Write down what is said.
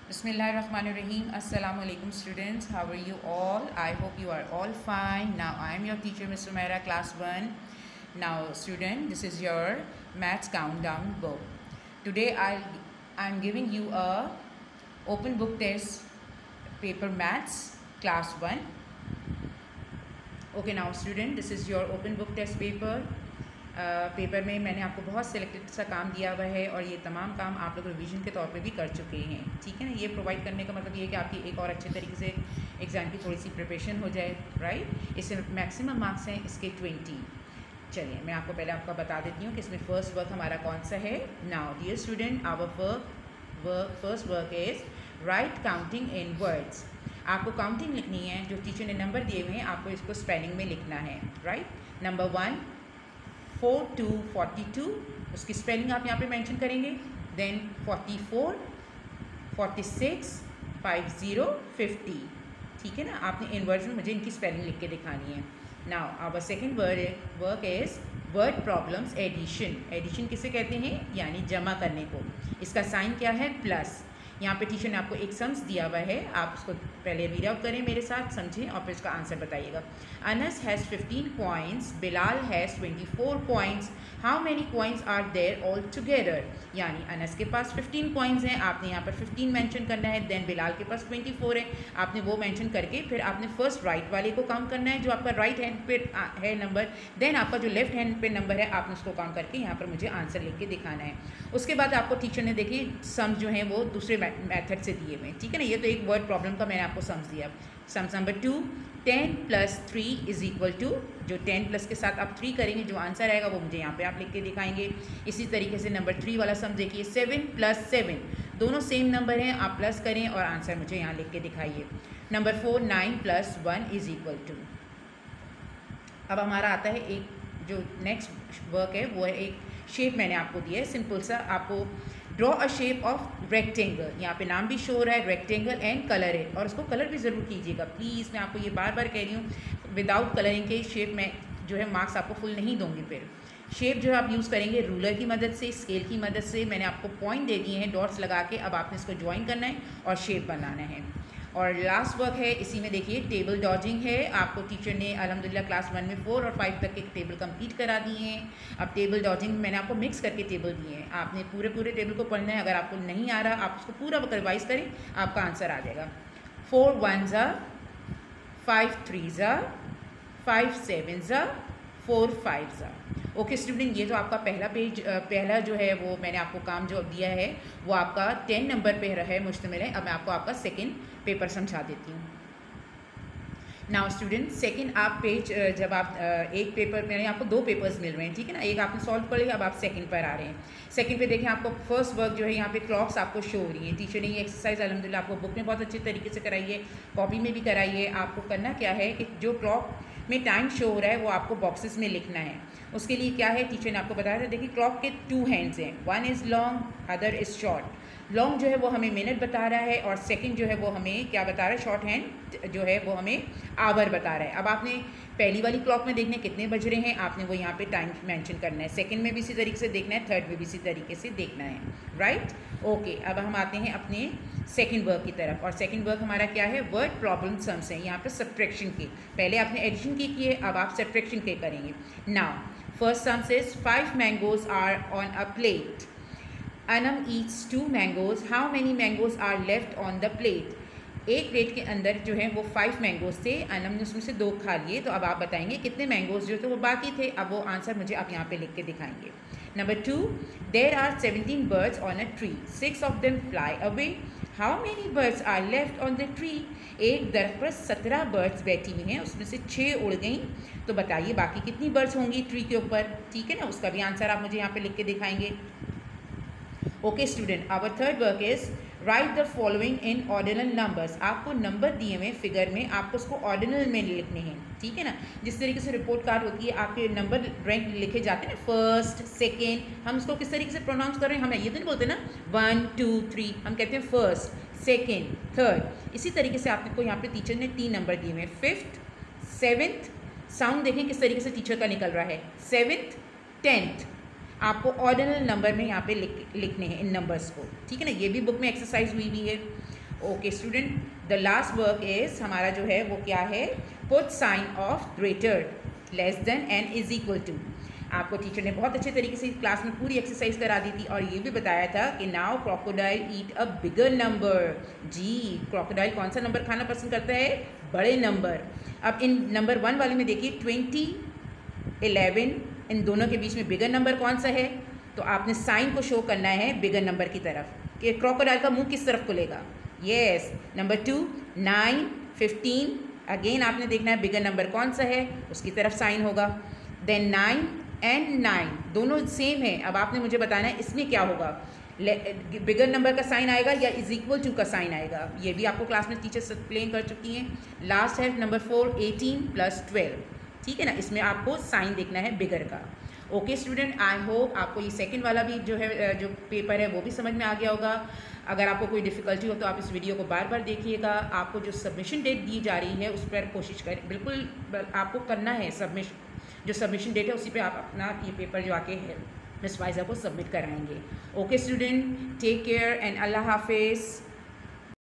Bismillahirrahmanirrahim. Assalamu alaikum students. How are you all? I hope you are all fine. Now I am your teacher Ms. Umaira, class 1. Now student, this is your maths countdown book. Today I'm giving you a open book test paper maths class 1. Okay, now student, this is your open book test paper. Paper में मैंने आपको बहुत selected सा काम दिया हुआ है और ये तमाम काम आप लोग रिवीजन के तौर पे भी कर चुके हैं, ठीक है ना। ये प्रोवाइड करने का मतलब ये है कि आपकी एक और अच्छे तरीके से एग्ज़ाम की थोड़ी सी प्रिपरेशन हो जाए, राइट। इससे मैक्सिमम मार्क्स हैं इसके 20। चलिए मैं आपको पहले आपका बता देती हूँ कि इसमें फ़र्स्ट वर्क हमारा कौन सा है। Now dear student, our first work is write counting in words. आपको काउंटिंग लिखनी है, जो टीचर ने नंबर दिए हुए हैं आपको इसको स्पेलिंग में लिखना है, राइट। नंबर 1 4 to 42, उसकी स्पेलिंग आप यहाँ पे मेंशन करेंगे। देन 44 46 50 50, ठीक है ना। आपने इन वर्ड्स में मुझे इनकी स्पेलिंग लिख के दिखानी है। Now our second work is word problems addition. Addition किसे कहते हैं, यानी जमा करने को। इसका साइन क्या है, प्लस। यहाँ पे टीचर ने आपको एक सम्स दिया हुआ है, आप उसको पहले रीड आउट करें मेरे साथ, समझें और फिर उसका आंसर बताइएगा। Anas has 15 coins, Bilal has 24 coins, how many coins are there all together. यानी अनस के पास 15 कॉइन्स हैं, आपने यहाँ पर 15 मेंशन करना है। देन बिलाल के पास 24 है, आपने वो मेंशन करके फिर आपने फर्स्ट राइट वाले को काउंट करना है जो आपका राइट हैंड पे है नंबर। देन आपका जो लेफ्ट हैंड पे नंबर है आपने उसको काउंट करके यहाँ पर मुझे आंसर लिख के दिखाना है। उसके बाद आपको टीचर ने देखिए सम जो है वो दूसरे मेथड से दिए हुए, ठीक है ना। ये तो एक वर्ड प्रॉब्लम का मैंने आपको सम्स दिया। Sums number 2, 10 + 3 is equal to, जो 10 प्लस के साथ आप 3 करेंगे जो आंसर आएगा वो मुझे यहाँ पे आप लिख के दिखाएंगे। इसी तरीके से नंबर 3 वाला सम देखिए, 7 + 7, दोनों सेम नंबर हैं, आप प्लस करें और आंसर मुझे यहाँ लिख के दिखाइए। Number 4 9 + 1 is equal to. अब हमारा आता है एक जो नेक्स्ट वर्क है वो है एक शेप मैंने आपको दिया है, सिंपल सा। आपको draw a shape of rectangle, यहाँ पे नाम भी शो हो रहा है रेक्टेंगल एंड कलर है, और उसको कलर भी ज़रूर कीजिएगा प्लीज़। मैं आपको ये बार बार कह रही हूँ, विदाउट कलरिंग के शेप में जो है मार्क्स आपको फुल नहीं दूंगी। फिर शेप जो है आप यूज़ करेंगे रूलर की मदद से, स्केल की मदद से। मैंने आपको पॉइंट दे दिए हैं डॉट्स लगा के, अब आपने इसको ज्वाइन करना है और शेप बनाना है। और लास्ट वर्क है इसी में देखिए टेबल डॉजिंग है। आपको टीचर ने अल्हम्दुलिल्लाह क्लास 1 में 4 और 5 तक के टेबल कंप्लीट करा दिए हैं। अब टेबल डॉजिंग मैंने आपको मिक्स करके टेबल दिए हैं, आपने पूरे टेबल को पढ़ना है। अगर आपको नहीं आ रहा आप उसको पूरा रिवाइज करें, आपका आंसर आ जाएगा। 4 1s 5 3s 5 7s 4 5s। Okay student, ये तो आपका पहला जो है वो मैंने आपको काम जो दिया है वो आपका 10 नंबर पे है मुश्तमिल है। अब मैं आपको आपका सेकंड पेपर समझा देती हूँ। नाउ स्टूडेंट, सेकंड आप पेज जब आप एक पेपर मैंने आपको 2 पेपर्स मिल रहे हैं, ठीक है ना। एक आपने सॉल्व कर लिया, अब आप सेकंड पर आ रहे हैं। सेकंड पे देखें आपको फर्स्ट वर्क जो है यहाँ पे क्लॉक्स आपको शो हो रही है। टीचर ने ये एक्सरसाइज अल्हम्दुलिल्लाह आपको बुक में बहुत अच्छे तरीके से कराई है, कॉपी में भी कराई है। आपको करना क्या है कि जो क्लॉक में टाइम शो हो रहा है वो आपको बॉक्सेस में लिखना है। उसके लिए क्या है, टीचर ने आपको बताया था, देखिए क्लॉक के 2 हैंड्स हैं, one is long, other is short. Long जो है वो हमें मिनट बता रहा है और सेकंड जो है वो हमें क्या बता रहा है, शॉर्ट हैंड जो है वो हमें आवर बता रहा है। अब आपने पहली वाली क्लॉक में देखना है कितने बज रहे हैं, आपने वो यहाँ पे टाइम मेंशन करना है। सेकंड में भी इसी तरीके से देखना है, थर्ड में भी इसी तरीके से देखना है, राइट। ओके, अब हम आते हैं अपने सेकंड वर्क की तरफ। और सेकंड वर्क हमारा क्या है, वर्ड प्रॉब्लम सम्स है। यहाँ पे सब्ट्रैक्शन की, पहले आपने एडिशन की है, अब आप सब्ट्रैक्शन के करेंगे। Now first sum says 5 mangoes are on a plate. Anam eats 2 mangoes. How many mangoes are left on the plate? एक प्लेट के अंदर जो है वो 5 मैंगोज थे, अनम ने उसमें से 2 खा लिए, तो अब आप बताएंगे कितने मैंगोज जो थे वो बाकी थे। अब वो आंसर मुझे आप यहाँ पे लिख के दिखाएंगे। Number 2, there are 17 birds on a tree. 6 of them fly away. How many birds are left on the tree? एक दरख्त पर 17 बर्ड्स बैठी हुई हैं, उसमें से 6 उड़ गई, तो बताइए बाकी कितनी बर्ड्स होंगी ट्री के ऊपर, ठीक है ना। उसका भी आंसर आप मुझे यहाँ पे लिख के दिखाएंगे। Okay student, our third work is write the following in ordinal numbers. आपको नंबर दिए हुए फिगर में आपको उसको ऑर्डिनल में लिखने हैं, ठीक है ना। जिस तरीके से रिपोर्ट कार्ड होती है आपके नंबर रैंक लिखे जाते हैं ना, फर्स्ट सेकेंड, हम उसको किस तरीके से प्रोनाउंस कर रहे हैं, हम ये तो नहीं बोलते ना 1 2 3, हम कहते हैं फर्स्ट सेकेंड थर्ड। इसी तरीके से आपको यहाँ पे टीचर ने 3 नंबर दिए हुए हैं, 5th 7th। साउंड देखें किस तरीके से टीचर का निकल रहा है, 7th 10th। आपको ऑर्डिनल नंबर में यहाँ पे लिखने हैं इन नंबर्स को, ठीक है ना। ये भी बुक में एक्सरसाइज हुई है। Okay student, the last work is हमारा जो है वो क्या है, put sign of greater less than and is equal to. आपको टीचर ने बहुत अच्छे तरीके से क्लास में पूरी एक्सरसाइज करा दी थी और ये भी बताया था कि now crocodile eat a bigger number. जी, क्रोकोडाइल कौन सा नंबर खाना पसंद करता है, बड़े नंबर। अब इन नंबर 1 वाले में देखिए 20, 11, इन दोनों के बीच में बिगर नंबर कौन सा है, तो आपने साइन को शो करना है बिगर नंबर की तरफ कि क्रोकोडाइल का मुंह किस तरफ खुलेगा। यस, नंबर 2, 9, 15, अगेन आपने देखना है बिगर नंबर कौन सा है, उसकी तरफ साइन होगा। देन 9 एंड 9 दोनों सेम है। अब आपने मुझे बताना है इसमें क्या होगा, बिगर नंबर का साइन आएगा या इज इक्वल टू का साइन आएगा। ये भी आपको क्लास में टीचर्स एक्सप्लेन कर चुकी हैं। लास्ट है नंबर 4, 18 + 12, ठीक है ना, इसमें आपको साइन देखना है बिगर का। ओके स्टूडेंट, आई होप आपको ये सेकंड वाला भी जो है जो पेपर है वो भी समझ में आ गया होगा। अगर आपको कोई डिफ़िकल्टी हो तो आप इस वीडियो को बार बार देखिएगा। आपको जो सबमिशन डेट दी जा रही है उस पर कोशिश करें, बिल्कुल आपको करना है सबमिशन, जो सबमिशन डेट है उसी पे आप अपना ये पेपर जो आके है मिस वाइजा को सबमिट कराएंगे। Okay student, take care and Allah हाफिज़।